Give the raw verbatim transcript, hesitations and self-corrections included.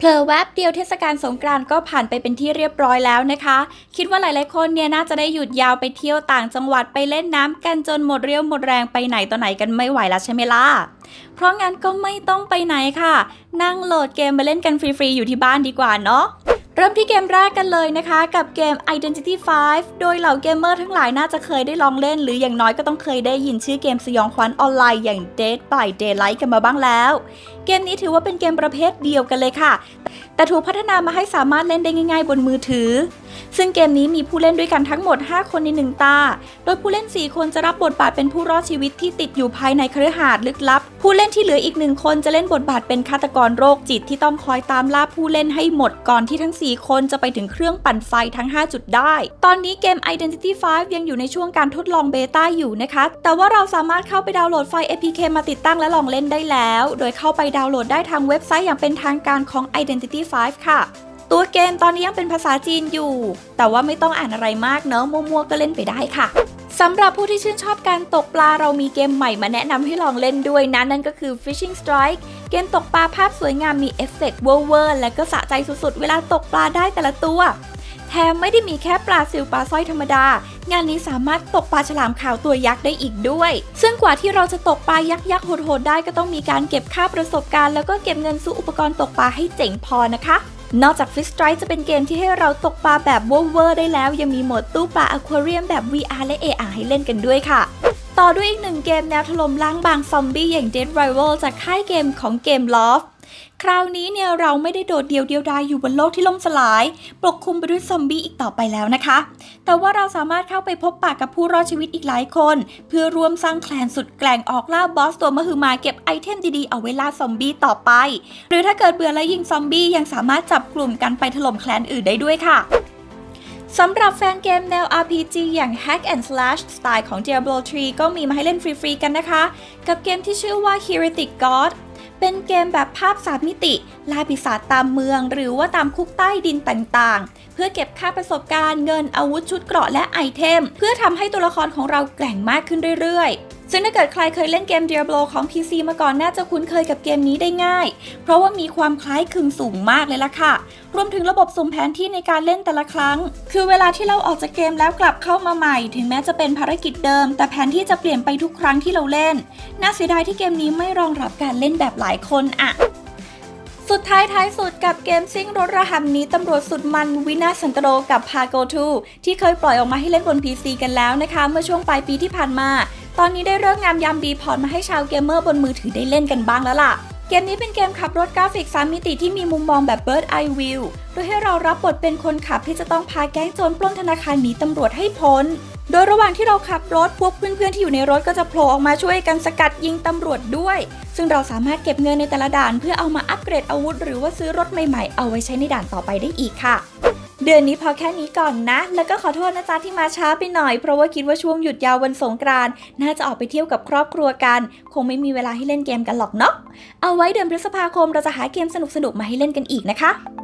เผลอแวบเดียวเทศกาลสงกรานต์ก็ผ่านไปเป็นที่เรียบร้อยแล้วนะคะคิดว่าหลายๆคนเนี่ยน่าจะได้หยุดยาวไปเที่ยวต่างจังหวัดไปเล่นน้ำกันจนหมดเรี่ยวหมดแรงไปไหนต่อไหนกันไม่ไหวแล้วใช่ไหมล่ะเพราะงั้นก็ไม่ต้องไปไหนค่ะนั่งโหลดเกมมาเล่นกันฟรีๆอยู่ที่บ้านดีกว่าเนาะเริ่มที่เกมแรกกันเลยนะคะกับเกม Identity ไฟว์ โดยเหล่าเกมเมอร์ทั้งหลายน่าจะเคยได้ลองเล่นหรืออย่างน้อยก็ต้องเคยได้ยินชื่อเกมสยองขวัญออนไลน์อย่าง Dead by Daylight กันมาบ้างแล้วเกมนี้ถือว่าเป็นเกมประเภทเดียวกันเลยค่ะแต่ถูกพัฒนามาให้สามารถเล่นได้ง่ายๆบนมือถือซึ่งเกมนี้มีผู้เล่นด้วยกันทั้งหมดห้าคนในหนึ่งตาโดยผู้เล่นสี่คนจะรับบทบาทเป็นผู้รอดชีวิตที่ติดอยู่ภายในคฤหาสน์ลึกลับผู้เล่นที่เหลืออีกหนึ่งคนจะเล่นบทบาทเป็นฆาตกรโรคจิตที่ต้องคอยตามล่าผู้เล่นให้หมดก่อนที่ทั้งสี่คนจะไปถึงเครื่องปั่นไฟทั้งห้าจุดได้ตอนนี้เกม Identity ไฟว์ ยังอยู่ในช่วงการทดลองเบต้าอยู่นะคะแต่ว่าเราสามารถเข้าไปดาวน์โหลดไฟล์ เอ พี เค มาติดตั้งและลองเล่นได้แล้วโดยเข้าไปดาวน์โหลดได้ทางเว็บไซต์อย่างเป็นทางการของ Identity ไฟว์ ค่ะตัวเกมตอนนี้ยังเป็นภาษาจีนอยู่แต่ว่าไม่ต้องอ่านอะไรมากเนอะมั่วๆก็เล่นไปได้ค่ะสำหรับผู้ที่ชื่นชอบการตกปลาเรามีเกมใหม่มาแนะนำให้ลองเล่นด้วยนะนั่นก็คือ Fishing Strike เกมตกปลาภาพสวยงามมีเอฟเฟกต์เวอร์ๆและก็สะใจสุดๆเวลาตกปลาได้แต่ละตัวแถมไม่ได้มีแค่ปลาซิวปลาสร้อยธรรมดางานนี้สามารถตกปลาฉลามขาวตัวยักษ์ได้อีกด้วยซึ่งกว่าที่เราจะตกปลายักษ์ยักษ์โหดๆได้ก็ต้องมีการเก็บค่าประสบการณ์แล้วก็เก็บเงินซื้ออุปกรณ์ตกปลาให้เจ๋งพอนะคะนอกจาก Fish Strike จะเป็นเกมที่ให้เราตกปลาแบบเวอร์ๆได้แล้วยังมีโหมดตู้ปลาอควาเรียมแบบ วี อาร์ และ เอ อาร์ ให้เล่นกันด้วยค่ะต่อด้วยอีกหนึ่งเกมแนวถล่มล้างบางซอมบี้อย่าง Dead Rival จากค่ายเกมของ Gameloftคราวนี้เนี่ยเราไม่ได้โดดเดี่ยวเดียวดายอยู่บนโลกที่ล่มสลายปกคลุมไปด้วยซอมบี้อีกต่อไปแล้วนะคะแต่ว่าเราสามารถเข้าไปพบปะกับผู้รอดชีวิตอีกหลายคนเพื่อร่วมสร้างแคลนสุดแกร่งออกล่าบอสตัวมหึมาเก็บไอเทมดีๆเอาไว้ล่าซอมบี้ต่อไปหรือถ้าเกิดเบื่อและยิงซอมบี้ยังสามารถจับกลุ่มกันไปถล่มแคลนอื่นได้ด้วยค่ะสำหรับแฟนเกมแนว อาร์ พี จี อย่าง Hack and Slash สไตล์ของ Diablo ทรี ก็มีมาให้เล่นฟรีๆกันนะคะกับเกมที่ชื่อว่า Heretic Godเป็นเกมแบบภาพสามมิติล่าปีศาจตามเมืองหรือว่าตามคุกใต้ดินต่างๆเพื่อเก็บค่าประสบการณ์เงินอาวุธชุดเกราะและไอเทมเพื่อทำให้ตัวละครของเราแกร่งมากขึ้นเรื่อยๆซึ่งถ้าเกิดใครเคยเล่นเกม Diablo ของ พี ซี มาก่อนน่าจะคุ้นเคยกับเกมนี้ได้ง่ายเพราะว่ามีความคล้ายคลึงสูงมากเลยล่ะค่ะรวมถึงระบบสุ่มแผนที่ในการเล่นแต่ละครั้งคือเวลาที่เราออกจากเกมแล้วกลับเข้ามาใหม่ถึงแม้จะเป็นภารกิจเดิมแต่แผนที่จะเปลี่ยนไปทุกครั้งที่เราเล่นน่าเสียดายที่เกมนี้ไม่รองรับการเล่นแบบหลายคนอะสุดท้ายท้ายสุดกับเกมซิ่งรถระหำนี้ตำรวจสุดมันวินาศสันตโรกับ Pago ทูที่เคยปล่อยออกมาให้เล่นบน พี ซี กันแล้วนะคะเมื่อช่วงปลายปีที่ผ่านมาตอนนี้ได้เลิกงามยามดีพอร์ตมาให้ชาวเกมเมอร์บนมือถือได้เล่นกันบ้างแล้วล่ะเกมนี้เป็นเกมขับรถกราฟิกสามมิติที่มีมุมมองแบบ Bird Eye View โดยให้เรารับบทเป็นคนขับที่จะต้องพาแก๊งโจรปล้นธนาคารหนีตำรวจให้พ้นโดยระหว่างที่เราขับรถพวกเพื่อนๆที่อยู่ในรถก็จะโผล่ออกมาช่วยกันสกัดยิงตำรวจด้วยซึ่งเราสามารถเก็บเงินในแต่ละด่านเพื่อเอามาอัปเกรดอาวุธหรือว่าซื้อรถใหม่ๆเอาไว้ใช้ในด่านต่อไปได้อีกค่ะเดือนนี้พอแค่นี้ก่อนนะแล้วก็ขอโทษนะจ๊ะที่มาช้าไปหน่อยเพราะว่าคิดว่าช่วงหยุดยาววันสงกรานต์น่าจะออกไปเที่ยวกับครอบครัวกันคงไม่มีเวลาให้เล่นเกมกันหรอกเนาะเอาไว้เดือนพฤษภาคมเราจะหาเกมสนุกๆมาให้เล่นกันอีกนะคะ